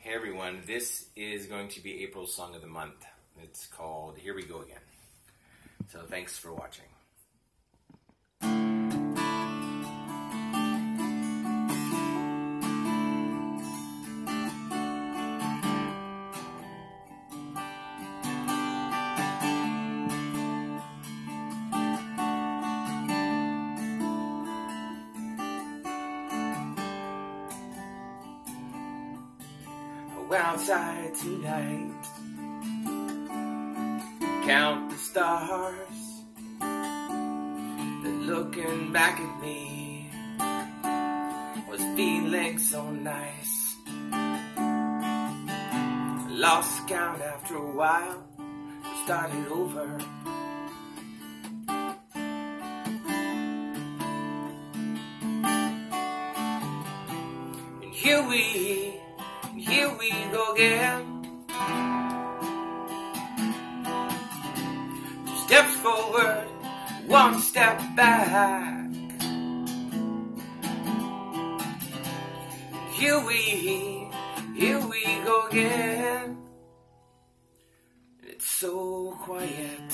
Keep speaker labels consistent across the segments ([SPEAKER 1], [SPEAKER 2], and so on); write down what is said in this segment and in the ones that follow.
[SPEAKER 1] Hey everyone, this is going to be April's Song of the Month. It's called Here We Go Again. So thanks for watching. Went outside tonight, count the stars, then looking back at me was feeling so nice. Lost count after a while, started over. And here we go again. 2 steps forward, 1 step back. Here we go again. It's so quiet.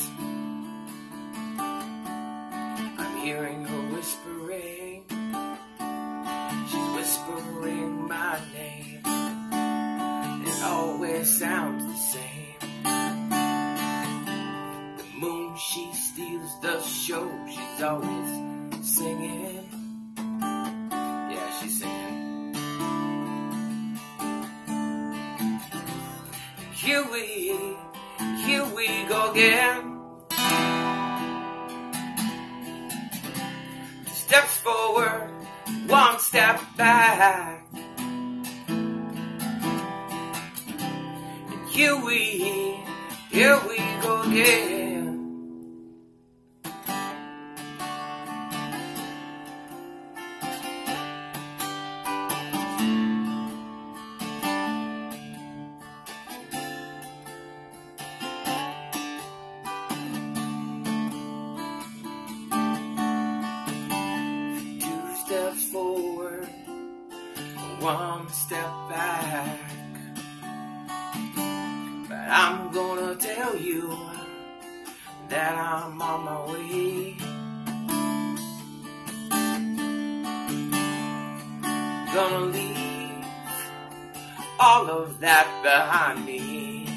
[SPEAKER 1] I'm hearing her whispering. She's whispering my name. Always sounds the same. The moon, she steals the show. She's always singing. Yeah, she's singing. Here we go again. 2 steps forward, 1 step back. Here we go again. Two steps forward, 1 step back. I'm gonna tell you that I'm on my way. Gonna leave all of that behind me.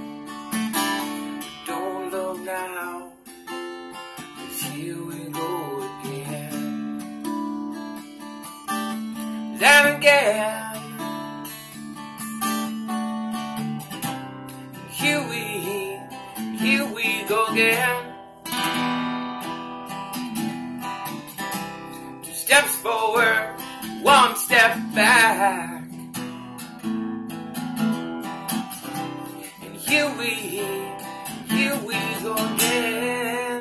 [SPEAKER 1] Don't look now, 'cause here we go again. Then again. Here we go again. 2 steps forward, 1 step back. And here we go again.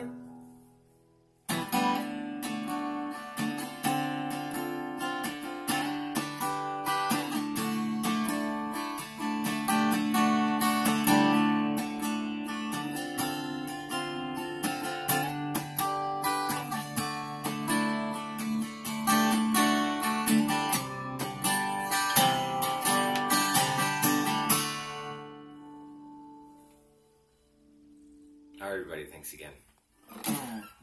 [SPEAKER 1] All right, everybody, thanks again.